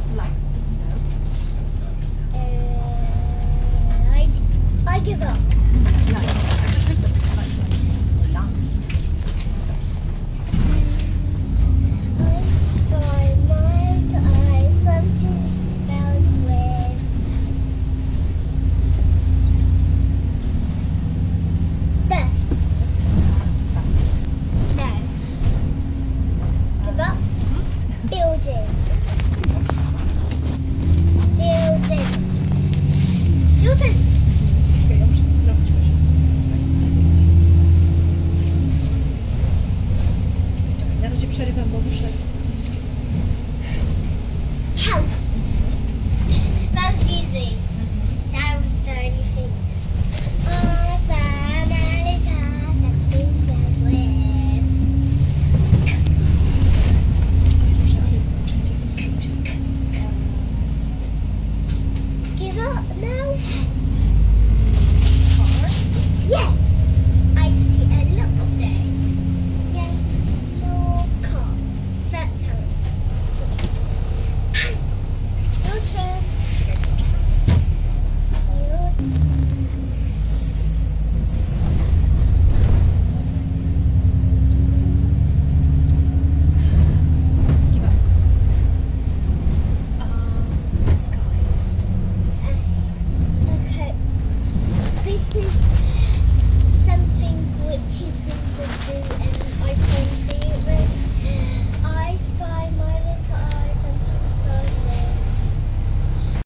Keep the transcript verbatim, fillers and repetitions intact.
the light? No. Uh, I, I give up. Light. I've just looked at this lights. Lamp. I spy mind's eye, something smells with. Beth. Bus. No. Give up. Building. Building. Building. Okej, ja muszę coś zrobić, proszę. Czekaj, na razie przerywam, bo muszę... House. That was easy. That was the only thing. Oh, something smells with. Give up now? Car. Yes. I see a lot of those. Yellow car. That's house. Your turn. Your Give up. Um, sky. Okay. This is